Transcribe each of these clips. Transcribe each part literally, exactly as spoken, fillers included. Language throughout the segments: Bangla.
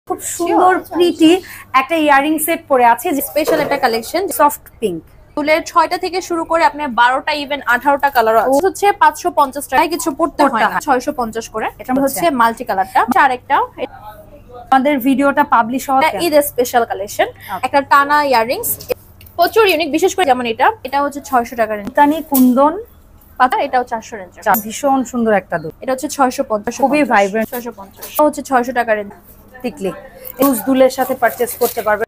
খুব সুন্দর প্রিটি একটা ইয়ারিং সেট পরে আছে, যে স্পেশাল একটা কালেকশন সফট পিঙ্ক। ফুলের ছয়টা থেকে শুরু করে আপনার বারোটা ইভেন আঠারোটা কালার আছে। হচ্ছে পাঁচশো পঞ্চাশ টাকায় কিছু পড়তে হয় না, ছয়শো পঞ্চাশ করে। এটা হচ্ছে মাল্টি কালারটা। আরেকটা আমাদের ভিডিওটা পাবলিশ হওয়া ঈদ স্পেশাল কালেকশন, একটা টানা ইয়ারিংস প্রচুর ইউনিক, বিশেষ করে যেমন এটা এটা হচ্ছে ছয়শো টাকার মুলতানি কুন্দন পাতা, এটাও চারশো রেঞ্জ, ভীষণ সুন্দর একটা দুল। এটা হচ্ছে ছয়শো পঞ্চাশ, খুবই ভাইব্রেন্ট। ছয়শো পঞ্চাশ হচ্ছে ছয়শো টাকার রেঞ্জ। টিকলি ইউজ দুলের সাথে পারচেজ করতে পারবে।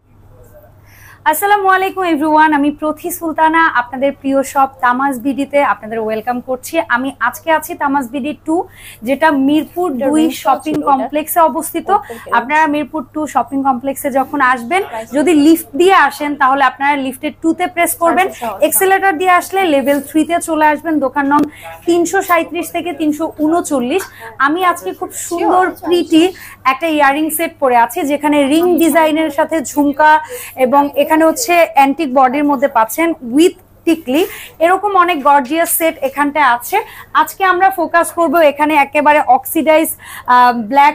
আসসালামু আলাইকুম এভরিওয়ান, আমি প্রথি সুলতানা আপনাদের প্রিয় শপ তামাজ বিডিতে আপনাদের ওয়েলকাম করছি। আমি আজকে আছি তামাজ বিডি টু, যেটা মিরপুর দুই শপিং কমপ্লেক্সে অবস্থিত। আপনারা মিরপুর টু শপিং কমপ্লেক্সে যখন আসবেন, যদি লিফট দিয়ে আসেন তাহলে আপনারা লিফটের টুতে প্রেস করবেন, এক্সেলেটর দিয়ে আসলে লেভেল থ্রিতে চলে আসবেন। দোকান নং তিনশো সাঁত্রিশ থেকে তিনশো উনচল্লিশ। আমি আজকে খুব সুন্দর প্রিটি একটা ইয়ারিং সেট পরে আছি, যেখানে রিং ডিজাইনের সাথে ঝুমকা এবং এখানে হচ্ছে অ্যান্টিক বডির মধ্যে পাচ্ছেন উইথ টিকলি। এরকম অনেক গর্জিয়াস সেট এখানটায় আছে। আজকে আমরা ফোকাস করব এখানে একেবারে অক্সিডাইজ ব্ল্যাক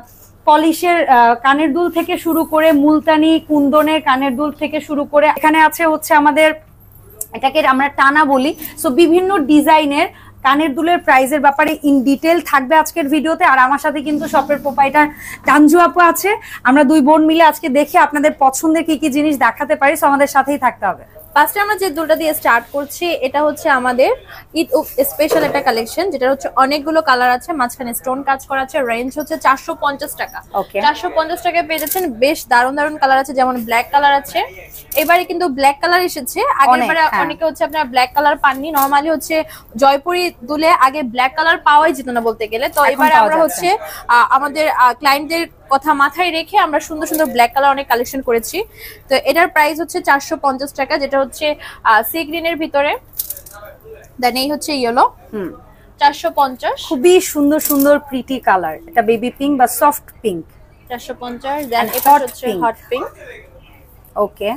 পলিশের কানের দুল থেকে শুরু করে মুলতানি কুন্দনের কানের দুল থেকে শুরু করে এখানে আছে হচ্ছে আমাদের, এটাকে আমরা টানা বলি। সো বিভিন্ন ডিজাইনের কানের দুলের প্রাইসের ব্যাপারে ইন ডিটেল থাকবে আজকের ভিডিওতে। আর আমার সাথে কিন্তু শপের প্রোপাইটার তানজু আপু আছে। আমরা দুই বোন মিলে আজকে দেখে আপনাদের পছন্দের কি কি জিনিস দেখাতে পারি, সো আমাদের সাথেই থাকতে হবে। ফার্স্টে আমরা যে দুলটা দিয়ে স্টার্ট করছি, এটা হচ্ছে আমাদের ঈদ স্পেশাল একটা কালেকশন, যেটা হচ্ছে অনেকগুলো কালার আছে, মাঝখানে স্টোন কাজ করা আছে। রেঞ্জ হচ্ছে চারশো পঞ্চাশ টাকা। চারশো পঞ্চাশ টাকায় পেয়ে যাচ্ছেন বেশ দারুণ দারুণ কালার আছে, যেমন ব্ল্যাক কালার আছে। এবারে কিন্তু ব্ল্যাক কালার এসেছে, আগেরবারে অনেকে হচ্ছে আপনার ব্ল্যাক কালার পাননি। নরমালি হচ্ছে জয়পুরি দুলে আগে ব্ল্যাক কালার পাওয়াই যেত না বলতে গেলে। তো এবারে আমরা হচ্ছে আমাদের ক্লায়েন্টদের কথা মাথায় রেখে আমরা সুন্দর সুন্দর ব্ল্যাক কালার অনেক কালেকশন করেছি। তো এটার প্রাইস হচ্ছে চারশো পঞ্চাশ টাকা, যেটা হচ্ছে সি গ্রিনের ভিতরে। দেন এই হচ্ছে ইয়েলো, হুম চারশো পঞ্চাশ। খুবই সুন্দর সুন্দর প্রিটি কালার, এটা বেবি পিঙ্ক বা সফট পিঙ্ক, চারশো পঞ্চাশ। দেন এটা হচ্ছে hot pink, okay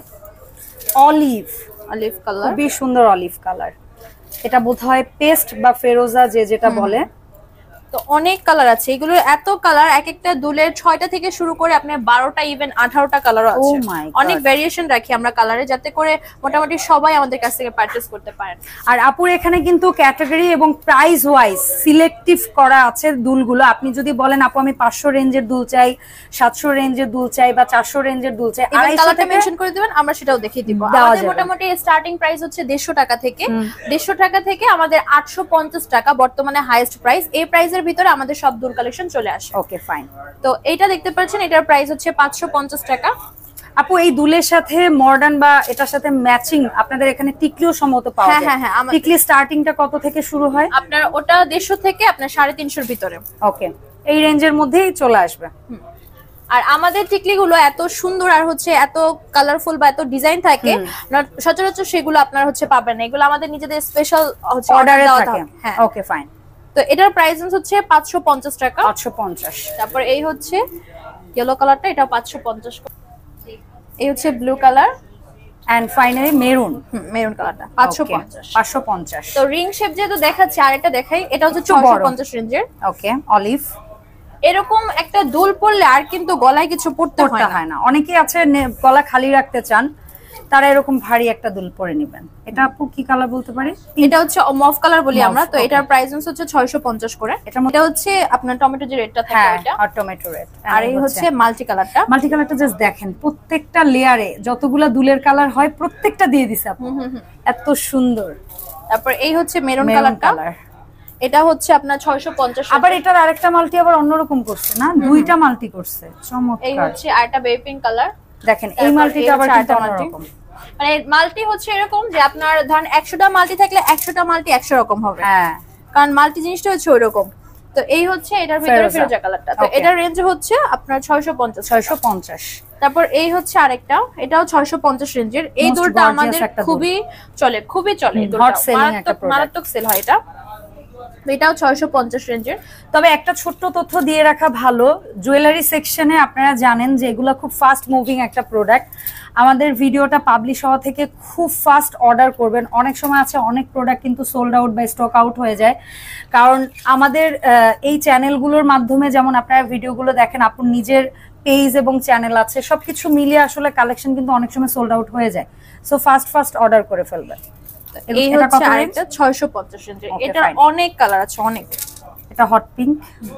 olive olive colour, খুবই সুন্দর অলিভ কালার। এটা বোধহয় পেস্ট বা ফেরোজা যে যেটা বলে। তো অনেক কালার আছে, এগুলো এত কালার, এক একটা দুলের ছয়টা থেকে শুরু করে আপনার বারোটা ইভেন আঠারোটা কালার আছে। অনেক ভেরিয়েশন রাখি আমরা কালারে, যাতে করে মোটামুটি সবাই আমাদের কাছ থেকে পারচেজ করতে পারেন। আর আপুর এখানে কিন্তু ক্যাটাগরি এবং প্রাইস ওয়াইজ সিলেক্টিভ করা আছে দুলগুলো। আপনি যদি বলেন আপু আমি পাঁচশো রেঞ্জের দুল চাই, সাতশো রেঞ্জের দুল চাই বা চারশো রেঞ্জের দুল চাই, কালারটা মেনশন করে দিবেন, আমরা সেটাও দেখিয়ে দিব। আমাদের মোটামুটি স্টার্টিং প্রাইস হচ্ছে দেড়শো টাকা থেকে, দেড়শো টাকা থেকে আমাদের আটশো পঞ্চাশ টাকা বর্তমানে হাইয়েস্ট প্রাইস। এই প্রাইসের ভিতরে আমাদের সব দুল কালেকশন চলে আসে। Okay fine. তো এইটা দেখতে পাচ্ছেন, এটার প্রাইস হচ্ছে পাঁচশো পঞ্চাশ টাকা। আপু এই দুলের সাথে মডার্ন বা এটার সাথে ম্যাচিং আপনাদের এখানে টিকলিও সম্ভবত পাওয়া যায়। হ্যাঁ হ্যাঁ হ্যাঁ, টিকলি স্টার্টিংটা কত থেকে শুরু হয়? আপনার ওটা দেড়শো থেকে আপনার সাড়ে তিনশোর ভিতরে। ওকে, এই রেঞ্জের মধ্যেই চলে আসবে। আর আমাদের টিকলিগুলো এত সুন্দর আর হচ্ছে এত কালারফুল বা এত ডিজাইন থাকে, সচরাচর সেগুলো আপনার হচ্ছে পাবেন না। এগুলো আমাদের নিজেদের স্পেশাল হচ্ছে অর্ডারে থাকে। হ্যাঁ ওকে ফাইন। তো এটার প্রাইস হচ্ছে পাঁচশো পঞ্চাশ টাকা। পাঁচশো পঞ্চাশ। তারপর এই হচ্ছে ইয়েলো কালারটা, এটাও পাঁচশো পঞ্চাশ। এই হচ্ছে blue colour and finally maroon, maroon কালারটা পাঁচশো পঞ্চাশ। পাঁচশো পঞ্চাশ। তো রিং শেপ যেহেতু দেখাচ্ছি, আর এটা দেখাই, এটা হচ্ছে ছয়শো পঞ্চাশ রেঞ্জের। Okay olive. এরকম একটা দুল পরলে আর কিন্তু গলায় কিছু পড়তে হয় না। অনেকেই আছে গলা খালি রাখতে চান, তারা এরকম ভারী একটা দুল পরে নেবেন। এটা আপু কি কালার বলতে পারি? এটা হচ্ছে মফ কালার বলি আমরা। তো এটার প্রাইস হচ্ছে ছয়শো পঞ্চাশ করে। এটা হচ্ছে আপনার টমেটো যে রেডটা থাকে ওটা, আর টমেটো রেড। আর এই হচ্ছে মাল্টি কালারটা। মাল্টি কালারটা জাস্ট দেখেন, প্রত্যেকটা লেয়ারে যতগুলা দুলের কালার হয় প্রত্যেকটা দিয়ে দিছে আপু, এত সুন্দর। তারপর এই হচ্ছে মেরুন কালারটা, এটা হচ্ছে আপনার ছয়শো পঞ্চাশ। আবার এটার আরেকটা মাল্টি আবার অন্যরকম করছে না, দুইটা মাল্টি করছে, চমৎকার। এই হচ্ছে আরেকটা বেবি পিঙ্ক কালার, দেখেন এই মাল্টিটা আবার কিন্তু অন্যরকম। মানে মাল্টি হচ্ছে এরকম যে আপনার ধরেন একশোটা মাল্টি থাকলে একশোটা মাল্টি একশো রকম হবে। হ্যাঁ, কারণ মাল্টি জিনিসটা হচ্ছে ওইরকম। তো এই হচ্ছে এটার ভিতরে ফিরোজা কালারটা। তো এটার রেঞ্জ হচ্ছে আপনার ছয়শো পঞ্চাশ। ছয়শো পঞ্চাশ। তারপর এই হচ্ছে আরেকটা, এটাও ছয়শো পঞ্চাশ রেঞ্জের। এই দুলটা আমাদের খুবই চলে, খুবই চলে, মারাত্মক সেল হয় এটা। এটাও ছয়শো পঞ্চাশ রেঞ্জের। তবে একটা ছোট্ট তথ্য দিয়ে রাখা ভালো, জুয়েলারি সেকশনে আপনারা জানেন যে এগুলো খুব ফাস্ট মুভিং একটা প্রোডাক্ট। আমাদের ভিডিওটা পাবলিশ হওয়া থেকে খুব ফাস্ট অর্ডার করবেন। অনেক সময় আছে অনেক প্রোডাক্ট কিন্তু সোল্ড আউট বা স্টক আউট হয়ে যায়, কারণ আমাদের এই চ্যানেলগুলোর মাধ্যমে যেমন আপনারা ভিডিওগুলো দেখেন, আপনি নিজের পেজ এবং চ্যানেল আছে, সবকিছু মিলিয়ে আসলে কালেকশন কিন্তু অনেক সময় সোল্ড আউট হয়ে যায়। সো ফাস্ট ফাস্ট অর্ডার করে ফেলবেন। এই হচ্ছে আরেকটা ছয়শো পঞ্চাশ রেঞ্জের, এটা অনেক কালার আছে অনেক। এটা হট পিঙ্ক,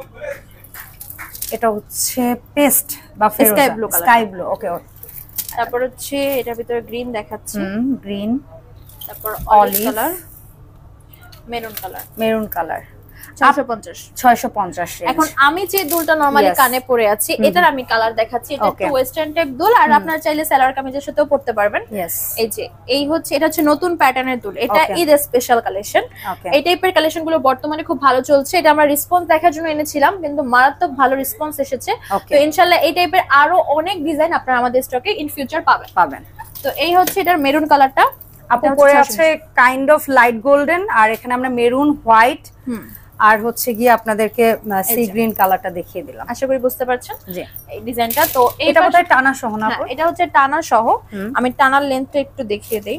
এটা হচ্ছে পেস্ট বা sky blue colour, sky blue. Okay, তারপর হচ্ছে এটার ভিতরে গ্রিন দেখাচ্ছে, হুম গ্রিন, তারপর olive colour, maroon colour, maroon colour ছয়শো পঞ্চাশ ছয়শো পঞ্চাশ। এখন আমি যে দুলটা নরমালি কানে পরে আছি এটার আমি কালার দেখাচ্ছি। এটা একটু ওয়েস্টার্ন টাইপ দুল, আর আপনারা চাইলে সালোয়ার কামিজের সাথেও পরতে পারবেন। এই যে এই হচ্ছে এটা হচ্ছে নতুন প্যাটার্নের দুল, এটা ঈদ স্পেশাল কালেকশন। এই টাইপের কালেকশন গুলো বর্তমানে খুব ভালো চলছে, এটা আমরা রেসপন্স দেখার জন্য এনেছিলাম, কিন্তু মারাত্মক ভালো রেসপন্স এসেছে। তো ইনশাআল্লাহ এই টাইপের আরো অনেক ডিজাইন আপনারা আমাদের স্টকে ইন ফিউচার পাবেন পাবেন তো এই হচ্ছে এটার মেরুন কালারটা, আপু পরে আছে কাইন্ড অফ লাইট গোল্ডেন, আর এখানে আমরা মেরুন, হোয়াইট আর হচ্ছে গিয়ে আপনাদেরকে সি গ্রিন কালারটা দেখিয়ে দিলাম। আশা করি বুঝতে পারছেন জি এই ডিজাইনটা। তো এটা বোধহয় টানা সহ না? এটা হচ্ছে টানা সহ, আমি টানার লেন্থটা একটু দেখিয়ে দেই।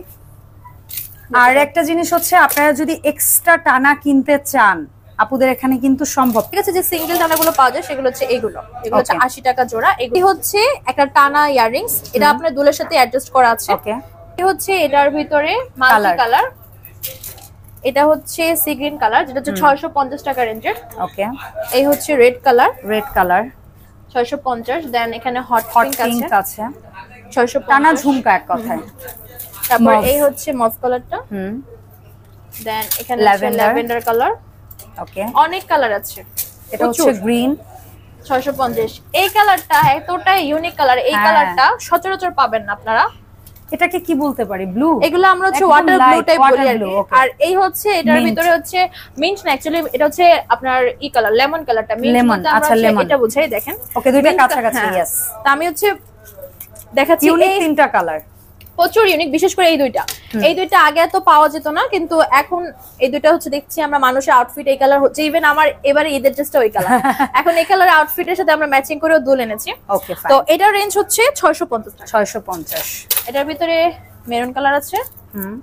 আর একটা জিনিস হচ্ছে আপনারা যদি এক্সট্রা টানা কিনতে চান আপুদের এখানে কিন্তু সম্ভব। ঠিক আছে, যে সিঙ্গেল টানাগুলো পাওয়া যায় সেগুলো হচ্ছে এগুলো, এগুলো হচ্ছে আশি টাকা জোড়া। এগুলো হচ্ছে একটা টানা ইয়াররিংস, এটা আপনার দুলের সাথে অ্যাডজাস্ট করা আছে। ওকে, এই হচ্ছে এটার ভিতরে মাল্টি কালার, এটা হচ্ছে সি গ্রিন কালার যেটা হচ্ছে ছয়শো পঞ্চাশ টাকা রেঞ্জের। ওকে, এই হচ্ছে রেড কালার, রেড কালার ছয়শো পঞ্চাশ। দেন এখানে হট পিঙ্ক আছে ছয়শো পঞ্চাশ, টানা ঝুমকা এক কথায়। তারপর এই হচ্ছে মভ কালারটা, হুম দেন এখানে ল্যাভেন্ডার কালার। ওকে, অনেক কালার আছে। এটা হচ্ছে গ্রিন ছয়শো পঞ্চাশ। এই কালারটা এতটা ইউনিক কালার, এই কালারটা সচরাচর পাবেন না আপনারা। এটাকে কি বলতে পারি? ব্লু, এগুলো আমরা হচ্ছে ওয়াটার ব্লু টাইপ বলি আর কি। আর এই হচ্ছে এটার ভিতরে হচ্ছে মিন্ট না, অ্যাকচুয়ালি এটা হচ্ছে আপনার ই কালার, লেমন কালারটা। মিন্ট আচ্ছা লেমন, এটা বুঝাই দেখেন। ওকে, দুইটা কাছাকাছি। यस, তো আমি হচ্ছে দেখাচ্ছি ইউনিক তিনটা কালার, প্রচুর ইউনিক, বিশেষ করে এই দুইটা। এই দুইটা আগে এত পাওয়া যেত না, কিন্তু এখন এই দুইটা হচ্ছে দেখছি আমরা মানুষের আউটফিট এই কালার হচ্ছে। ইভেন আমার এবারে ঈদের ড্রেসটা ওই কালার, এখন এই কালার আউটফিটের সাথে আমরা ম্যাচিং করেও দুল এনেছি। ওকে, তো এটার রেঞ্জ হচ্ছে ছয়শো পঞ্চাশ টাকা। ছয়শো পঞ্চাশ। এটার ভিতরে মেরুন কালার আছে। হুম,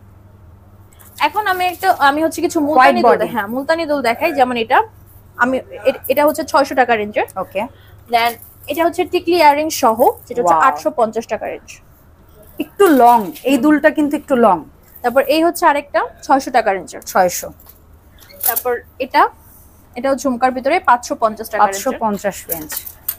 এখন আমি একটা আমি হচ্ছে কিছু মুলতানি দুল, হ্যাঁ মুলতানি দুল দেখাই। যেমন এটা আমি এটা হচ্ছে ছয়শো টাকা রেঞ্জের। ওকে, দেন এটা হচ্ছে টিকলি ইয়ারিং সহ, যেটা হচ্ছে আটশো পঞ্চাশ টাকা রেঞ্জ। একটু লং, এই দুলটা কিন্তু একটু লং। তারপর এই হচ্ছে আরেকটা ছয়শো টাকা রেঞ্জের, ছয়শো। তারপর এটা এটাও ঝুমকার ভিতরে পাঁচশো পঞ্চাশ টাকা রেঞ্জ, পাঁচশো পঞ্চাশ রেঞ্জ।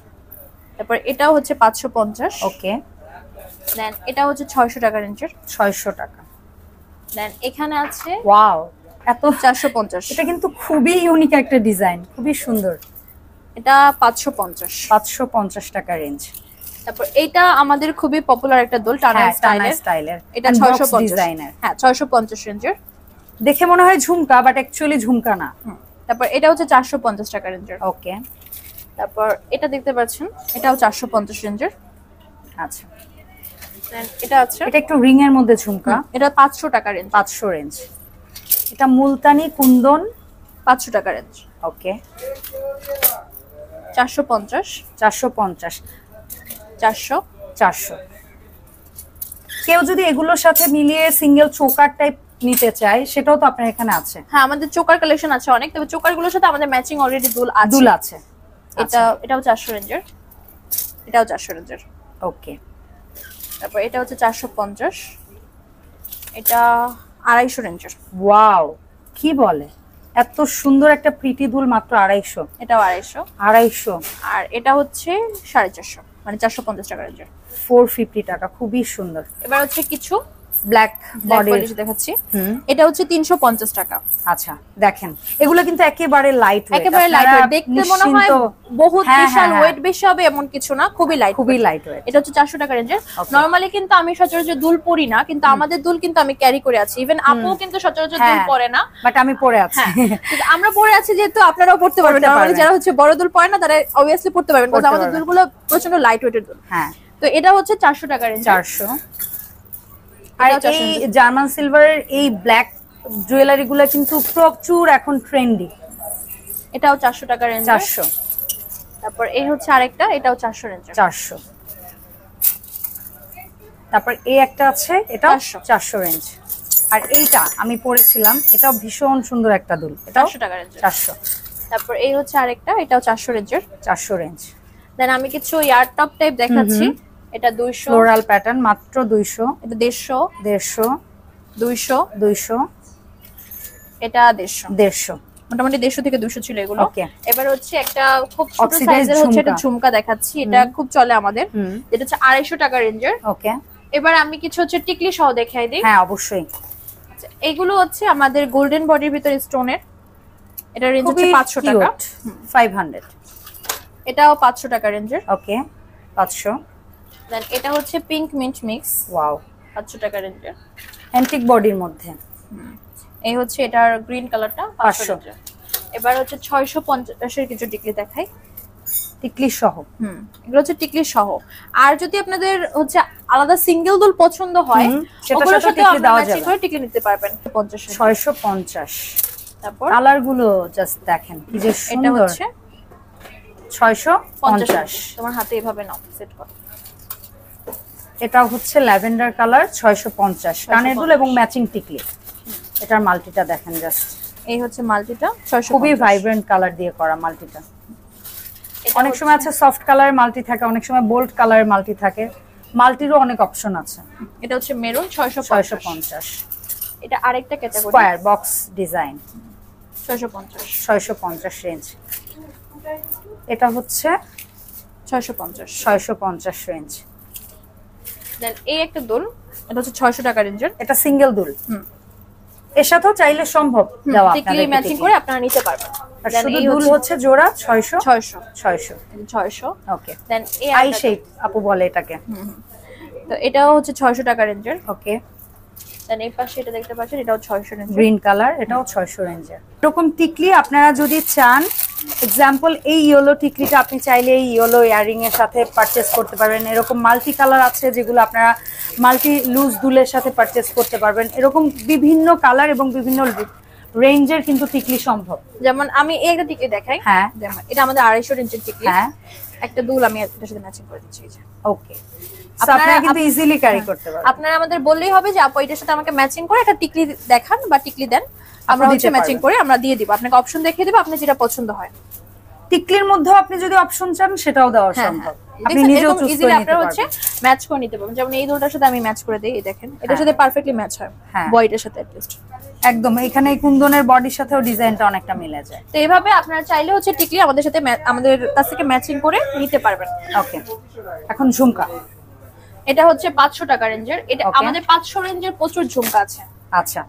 তারপর এটাও হচ্ছে পাঁচশো পঞ্চাশ। ওকে, দেন এটা হচ্ছে ছয়শো টাকা রেঞ্জের, ছয়শো টাকা। দেন এখানে আছে ওয়াও, এত চারশো পঞ্চাশ। এটা কিন্তু খুবই ইউনিক একটা ডিজাইন, খুবই সুন্দর। এটা পাঁচশো পঞ্চাশ, পাঁচশো পঞ্চাশ টাকা রেঞ্জ। তারপর এটা আমাদের খুবই পপুলার একটা দোল, টানা স্টাইলের। এটা ছয়শো পঞ্চাশ ডিজাইনের, হ্যাঁ ছয়শো পঞ্চাশ রেঞ্জের। দেখে মনে হয় ঝুমকা, বাট অ্যাকচুয়ালি ঝুমকা না। তারপর এটা হচ্ছে চারশো পঞ্চাশ টাকা রেঞ্জের। ওকে, তারপর এটা দেখতে পাচ্ছেন, এটাও চারশো পঞ্চাশ রেঞ্জের। আচ্ছা, দেন এটা আছে, এটা একটু রিং এর মধ্যে ঝুমকা, এটা পাঁচশো টাকা রেঞ্জ। পাঁচশো রেঞ্জ। এটা মুলতানি কুন্দন, পাঁচশো টাকা রেঞ্জ। ওকে, চারশো পঞ্চাশ, চারশো পঞ্চাশ, চারশো, চারশো। কেউ যদি এগুলোর সাথে মিলিয়ে সিঙ্গেল চোকার টাইপ নিতে চায় সেটাও তো আপনার এখানে আছে। হ্যাঁ, আমাদের চোকার কালেকশন আছে অনেক, তবে চোকার গুলোর সাথে আমাদের ম্যাচিং অলরেডি দুল আছে। দুল আছে। এটা এটাও চারশো রেঞ্জের, এটাও চারশো রেঞ্জের। ওকে, তারপর এটা হচ্ছে চারশো পঞ্চাশ, এটা আড়াইশো রেঞ্জের। ওয়াও, কি বলে, এত সুন্দর একটা প্রিটি দুল মাত্র আড়াইশো। এটাও আড়াইশো, আড়াইশো। আর এটা হচ্ছে সাড়ে চারশো, মানে চারশো পঞ্চাশ টাকা রেঞ্জের, ফোর ফিফটি টাকা, খুবই সুন্দর। এবার হচ্ছে কিছু ব্ল্যাক বডি দেখাচ্ছি, এটা হচ্ছে তিনশো পঞ্চাশ টাকা। আচ্ছা, দেখেন এগুলো কিন্তু একেবারে লাইট ওয়েট, একেবারে লাইট ওয়েট, দেখতে মনে হয় বহুত বিশাল ওয়েট বেশি হবে এমন কিছু না, খুবই লাইট, খুবই লাইট ওয়েট। এটা হচ্ছে চারশো টাকা রেঞ্জের। নরমালি কিন্তু আমি সচরাচর দুল পরি না, কিন্তু আমাদের দুল কিন্তু আমি ক্যারি করে আছি। ইভেন আপুও কিন্তু সচরাচর দুল পরে না, বাট আমি পরে আছি। কিন্তু আমরা পরে আছি যেহেতু আপনারাও পড়তে পারবেন। নরমালি যারা হচ্ছে বড় দুল পরে না তারা অবভিয়াসলি পড়তে পারবেন, কারণ আমাদের দুলগুলো প্রচন্ড লাইট ওয়েটের দুল। হ্যাঁ, তো এটা হচ্ছে চারশো টাকা রেঞ্জ, চারশো। আর এই জার্মান সিলভারের এই ব্ল্যাক জুয়েলারি গুলো কিন্তু প্রচুর এখন ট্রেন্ডি। এটাও চারশো টাকা রেঞ্জ, চারশো। তারপর এই হচ্ছে আরেকটা, এটাও চারশো রেঞ্জ, চারশো। তারপর এই একটা আছে, এটাও চারশো রেঞ্জ। আর এইটা আমি পরেছিলাম, এটাও ভীষণ সুন্দর একটা দুল, এটাও চারশো টাকা রেঞ্জ, চারশো। তারপর এই হচ্ছে আরেকটা, এটাও চারশো রেঞ্জের, চারশো রেঞ্জ। দেন আমি কিছু ইয়ার টপ টাইপ দেখাচ্ছি, এটা দুইশো ফ্লোরাল প্যাটার্ন, মাত্র দুইশো। এটা দেড়শো দেড়শো দুইশো দুইশো এটা দেড়শো দেড়শো মোটামুটি দেড়শো থেকে দুইশো ছিল এগুলো। ওকে, এবার হচ্ছে একটা খুব ছোট সাইজের হচ্ছে এটা ঝুমকা দেখাচ্ছি, এটা খুব চলে আমাদের, এটা হচ্ছে আড়াইশো টাকা রেঞ্জের। ওকে, এবার আমি কিছু হচ্ছে টিকলি সহ দেখাই দিই। হ্যাঁ অবশ্যই। আচ্ছা, এগুলো হচ্ছে আমাদের গোল্ডেন বডির ভিতরে স্টোনের, এটা রেঞ্জ হচ্ছে পাঁচশো টাকা, পাঁচশো। এটাও পাঁচশো টাকা রেঞ্জের। ওকে, পাঁচশো। দেন এটা হচ্ছে পিঙ্ক মিন্ট মিক্স, ওয়াও, পাঁচশো টাকা রেঞ্জের, অ্যান্টিক বডির মধ্যে। এই হচ্ছে এটার গ্রিন কালারটা পাঁচশো। এবার হচ্ছে ছয়শো পঞ্চাশের কিছু টিকলি দেখাই, টিকলি সহ। হুম, এগুলো হচ্ছে টিকলি সহ। আর যদি আপনাদের হচ্ছে আলাদা সিঙ্গেল দুল পছন্দ হয় ওগুলোর সাথে আপনারা ম্যাচিং করে টিকলি নিতে পারবেন। পঞ্চাশ ছয়শো পঞ্চাশ। তারপর কালার গুলো জাস্ট দেখেন কি যে সুন্দর। এটা হচ্ছে ছয়শো পঞ্চাশ। তোমার হাতে এভাবে নাও সেট করো। এটা হচ্ছে ল্যাভেন্ডার কালার, ছয়শো পঞ্চাশ। কানের দুল এবং ম্যাচিং টিকলি। এটার মাল্টিটা দেখেন জাস্ট, এই হচ্ছে মাল্টিটা, ছয়শো। খুবই ভাইব্রেন্ট কালার দিয়ে করা মাল্টিটা। অনেক সময় আছে সফট কালারের মাল্টি থাকে, অনেক সময় বোল্ড কালারের মাল্টি থাকে, মাল্টিরও অনেক অপশন আছে। এটা হচ্ছে মেরুন, ছয়শো পঞ্চাশ। এটা আরেকটা ক্যাটাগরি, স্কয়ার বক্স ডিজাইন, ছয়শো পঞ্চাশ। ছয়শো পঞ্চাশ রেঞ্জ। এটা হচ্ছে ছয়শো পঞ্চাশ, ছয়শো পঞ্চাশ রেঞ্জ। দেন এই একটা দুল, এটা হচ্ছে ছয়শো টাকা রেঞ্জের, এটা সিঙ্গেল দুল। হুম, এর সাথেও চাইলে সম্ভব দেওয়া, টিকলি ম্যাচিং করে আপনারা নিতে পারবেন। আর শুধু দুল হচ্ছে জোড়া ছয়শো ছয়শো ছয়শো ছয়শো। ওকে, দেন এই আই শেপ আপু বলে এটাকে। তো এটাও হচ্ছে ছয়শো টাকা রেঞ্জের। ওকে, দেন এই পাশে এটা দেখতে পাচ্ছেন, এটাও ছয়শো রেঞ্জের, গ্রিন কালার, এটাও ছয়শো রেঞ্জের। এরকম টিকলি আপনারা যদি চান, এক্সাম্পল এই ইয়েলো টিকলিটা আপনি চাইলে এই ইয়েলো ইয়ারিং এর সাথে পারচেজ করতে পারবেন। এরকম মাল্টি কালার আছে যেগুলো আপনারা মাল্টি লুজ দুলের সাথে পারচেজ করতে পারবেন। এরকম বিভিন্ন কালার এবং বিভিন্ন রেঞ্জের কিন্তু টিকলি সম্ভব। যেমন আমি এই একটা টিকলি দেখাই। হ্যাঁ, এটা আমাদের আড়াইশো রেঞ্জের টিকলি। হ্যাঁ, একটা দুল আমি এটার সাথে ম্যাচিং করে দিচ্ছি। ওকে, আপনারা কিন্তু ইজিলি ক্যারি করতে পারবেন। আপনারা আমাদের বললেই হবে যে আপু এটার সাথে আমাকে ম্যাচিং করে একটা টিকলি দেখান বা টিকলি দেন, আমরা হচ্ছে ম্যাচিং করে আমরা দিয়ে দিব, আপনাকে অপশন দেখিয়ে দেব, আপনি যেটা পছন্দ হয়। টিকলির মধ্যে আপনি যদি অপশন চান সেটাও দেওয়া সম্ভব, আপনি নিজেও চুজ করে নিতে পারবেন, হচ্ছে ম্যাচ করে নিতে পারবেন। যেমন এই দুলটার সাথে আমি ম্যাচ করে দেই, এই দেখেন এটার সাথে পারফেক্টলি ম্যাচ হয়, বডিটার সাথে অ্যাট লিস্ট একদম। এখানে এই কুন্দনের বডির সাথেও ডিজাইনটা অনেকটা মিলে যায়। তো এইভাবে আপনারা চাইলে হচ্ছে টিকলি আমাদের সাথে আমাদের কাছ থেকে ম্যাচিং করে নিতে পারবেন। ওকে, এখন ঝুমকা, এটা হচ্ছে পাঁচশো টাকা রেঞ্জের। এটা আমাদের পাঁচশো রেঞ্জের প্রচুর ঝুমকা আছে। আচ্ছা,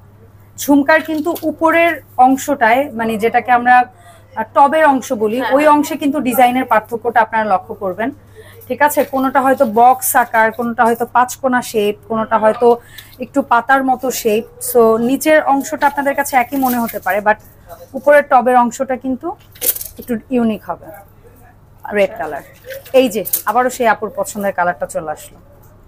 ঝুমকার কিন্তু উপরের অংশটায়, মানে যেটাকে আমরা টবের অংশ বলি, ওই অংশে কিন্তু ডিজাইনের পার্থক্যটা আপনারা লক্ষ্য করবেন। ঠিক আছে, কোনোটা হয়তো বক্স আকার, কোনোটা হয়তো পাঁচকোনা শেপ, কোনোটা হয়তো একটু পাতার মতো শেপ। সো নিচের অংশটা আপনাদের কাছে একই মনে হতে পারে, বাট উপরের টবের অংশটা কিন্তু একটু ইউনিক হবে। রেড কালার, এই যে আবারও সেই আপুর পছন্দের কালারটা চলে আসলো।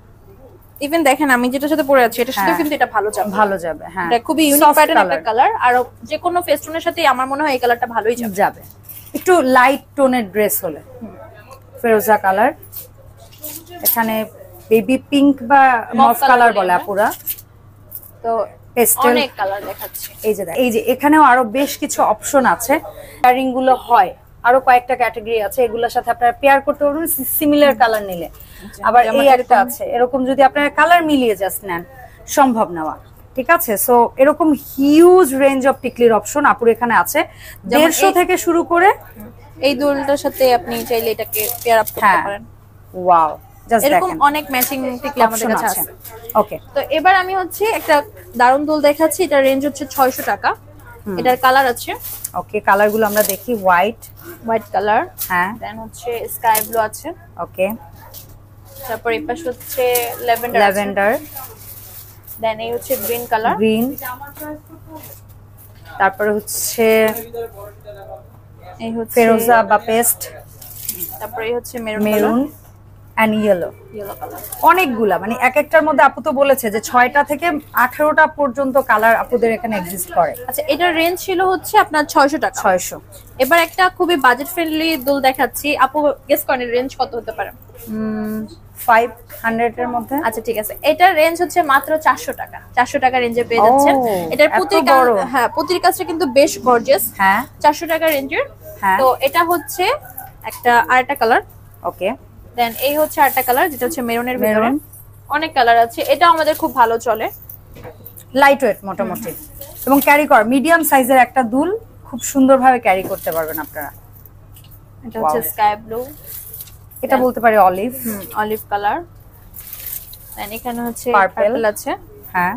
ইভেন দেখেন আমি যেটার সাথে পরে আছি এটার সাথে কিন্তু এটা ভালো যাবে, ভালো যাবে। হ্যাঁ, এটা খুবই ইউনিক প্যাটার্ন একটা কালার, আর যে কোনো ফেস্টুনের সাথে আমার মনে হয় এই কালারটা ভালোই যাবে যাবে একটু লাইট টোনের ড্রেস হলে। ফেরোজা কালার, এখানে বেবি পিঙ্ক বা মফ কালার বলে আপুরা। তো পেস্টেল অনেক কালার দেখাচ্ছি। এই যে এই যে এখানেও আরো বেশ কিছু অপশন আছে। পেয়ারিং গুলো হয়, আরো কয়েকটা ক্যাটাগরি আছে, এগুলোর সাথে আপনারা পেয়ার করতে পারবেন সিমিলার কালার নিলে। আবার এই একটা আছে, এরকম যদি আপনারা কালার মিলিয়ে জাস্ট নেন সম্ভব নেওয়া। ঠিক আছে, সো এরকম হিউজ রেঞ্জ অফ টিকলির অপশন আপুর এখানে আছে, দেড়শো থেকে শুরু করে। এই দুলটার সাথে আপনি চাইলে এটাকে পেয়ার আপ করতে পারেন। ওয়াও, জাস্ট এরকম অনেক ম্যাচিং টিকলি আমাদের কাছে আছে। ওকে, তো এবার আমি হচ্ছে একটা দারুন দুল দেখাচ্ছি, এটা রেঞ্জ হচ্ছে ছয়শো টাকা। এটার কালার আছে। ওকে, কালার গুলো আমরা দেখি। হোয়াইট, হোয়াইট কালার, হ্যাঁ, দেন হচ্ছে স্কাই ব্লু আছে। ওকে, তারপর এই পাশে হচ্ছে ল্যাভেন্ডার ল্যাভেন্ডার, দেন এই হচ্ছে গ্রিন কালার, গ্রিন, তারপরে হচ্ছে এই হচ্ছে ফেরোজা বা পেস্ট, তারপর এই হচ্ছে maroon maroon and yellow. Yellow colour, অনেকগুলা, মানে এক একটার মধ্যে আপু তো বলেছে যে ছয়টা থেকে আঠারোটা পর্যন্ত কালার আপুদের এখানে এক্সিস্ট করে। আচ্ছা, এটার রেঞ্জ ছিল হচ্ছে আপনার ছয়শো টাকা। ছয়শো। এবার একটা খুবই বাজেট ফ্রেন্ডলি দুল দেখাচ্ছি, আপু গেস করেন রেঞ্জ কত হতে পারে? ফাইভ হান্ড্রেড এর মধ্যে। আচ্ছা ঠিক আছে, এটার রেঞ্জ হচ্ছে মাত্র চারশো টাকা। চারশো টাকা রেঞ্জে পেয়ে যাচ্ছেন। এটার পুতির কাজ, হ্যাঁ পুতির কাজটা কিন্তু বেশ গর্জিয়াস। হ্যাঁ, চারশো টাকা রেঞ্জের। তো এটা হচ্ছে একটা আরেকটা কালার। ওকে, দেন এই হচ্ছে আরেকটা কালার যেটা হচ্ছে মেরুনের ভিতরে। অনেক কালার আছে, এটা আমাদের খুব ভালো চলে, লাইট ওয়েট মোটামুটি, এবং ক্যারি কর মিডিয়াম সাইজের একটা দুল খুব সুন্দরভাবে ক্যারি করতে পারবেন আপনারা। এটা হচ্ছে স্কাই ব্লু, এটা বলতে পারি olive, hmm olive colour. Then এখানে হচ্ছে পার্পল আছে, হ্যাঁ।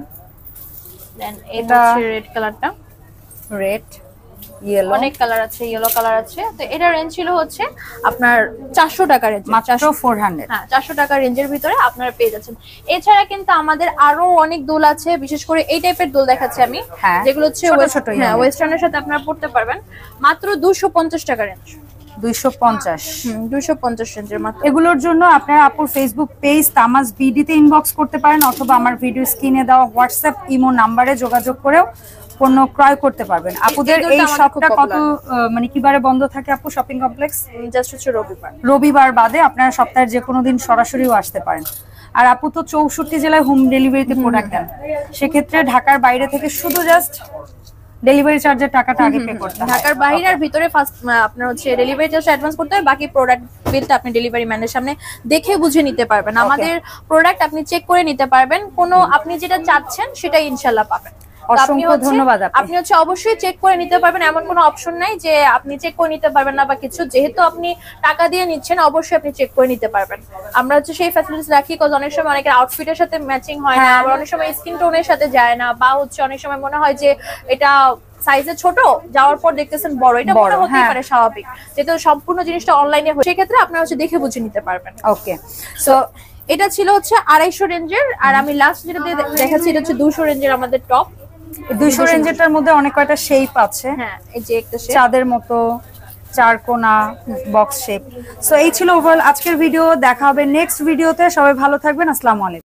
দেন এটা হচ্ছে রেড কালারটা, রেড ইয়েলো, অনেক কালার আছে, ইয়েলো কালার আছে। তো এটা রেঞ্জ ছিল হচ্ছে আপনার চারশো টাকা রেঞ্জ, মাত্র চারশো। হ্যাঁ, চারশো টাকা রেঞ্জের ভিতরে আপনারা পেয়ে যাচ্ছেন। এছাড়া কিন্তু আমাদের আরো অনেক দোল আছে, বিশেষ করে এই টাইপের দোল দেখাচ্ছি আমি, যেগুলো হচ্ছে হ্যাঁ ওয়েস্টার্নের সাথে আপনারা পড়তে পারবেন, মাত্র দুশো পঞ্চাশ টাকা রেঞ্জ। দুইশো পঞ্চাশ, দুইশো পঞ্চাশ রেঞ্জের মাত্র। এগুলোর জন্য আপনারা আপুর ফেসবুক পেজ তামাজ বিডি তে ইনবক্স করতে পারেন, অথবা আমার ভিডিও স্ক্রিনে দেওয়া হোয়াটসঅ্যাপ ইমো নাম্বারে যোগাযোগ করেও পণ্য ক্রয় করতে পারবেন। আপুদের এই শপটা কত মানে কিবারে বন্ধ থাকে আপু শপিং কমপ্লেক্স? জাস্ট হচ্ছে রবিবার, রবিবার বাদে আপনারা সপ্তাহের যে কোনো দিন সরাসরিও আসতে পারেন। আর আপু তো চৌষট্টি জেলায় হোম ডেলিভারিতে প্রোডাক্ট দেন, সেক্ষেত্রে ঢাকার বাইরে থেকে শুধু জাস্ট ডেলিভারি চার্জের টাকাটা আগে পে করতে হয়। ঢাকার বাইরে আর ভিতরে ফার্স্ট আপনার হচ্ছে ডেলিভারি চার্জ অ্যাডভান্স করতে হয়, বাকি প্রোডাক্ট বিলটা আপনি ডেলিভারি ম্যানের সামনে দেখে বুঝে নিতে পারবেন। আমাদের প্রোডাক্ট আপনি চেক করে নিতে পারবেন, কোনো আপনি যেটা চাচ্ছেন সেটাই ইনশাআল্লাহ পাবেন। অসংখ্য ধন্যবাদ। আপনি হচ্ছে অবশ্যই চেক করে নিতে পারবেন, এমন কোনো অপশন নাই যে আপনি চেক করে নিতে পারবেন না বা কিছু। যেহেতু আপনি টাকা দিয়ে নিচ্ছেন, অবশ্যই আপনি চেক করে নিতে পারবেন। আমরা হচ্ছে সেই ফ্যাসিলিটিস রাখি, কজ অনেক সময় অনেকের আউটফিটের সাথে ম্যাচিং হয় না, আবার অনেক সময় স্কিন টোনের সাথে যায় না, বা হচ্ছে অনেক সময় মনে হয় যে এটা সাইজে ছোট, যাওয়ার পর দেখতেছেন বড়, এটা বড় হতেই পারে স্বাভাবিক, যেহেতু সম্পূর্ণ জিনিসটা অনলাইনে হয়, সেক্ষেত্রে আপনারা হচ্ছে দেখে বুঝে নিতে পারবেন। ওকে, সো এটা ছিল হচ্ছে আড়াইশো রেঞ্জের, আর আমি লাস্ট যেটা দেখাচ্ছি এটা হচ্ছে দুশো রেঞ্জের আমাদের টপ। দুইশো রেঞ্জের মধ্যে অনেক কয়টা শেপ আছে, হ্যাঁ এই যে একটা শেপ চাঁদের মতো, চার কোনা, বক্স শেপ। সো এই ছিল ওভারঅল আজকের ভিডিও, দেখা হবে নেক্সট ভিডিওতে। সবাই ভালো থাকবেন, আসসালামু আলাইকুম।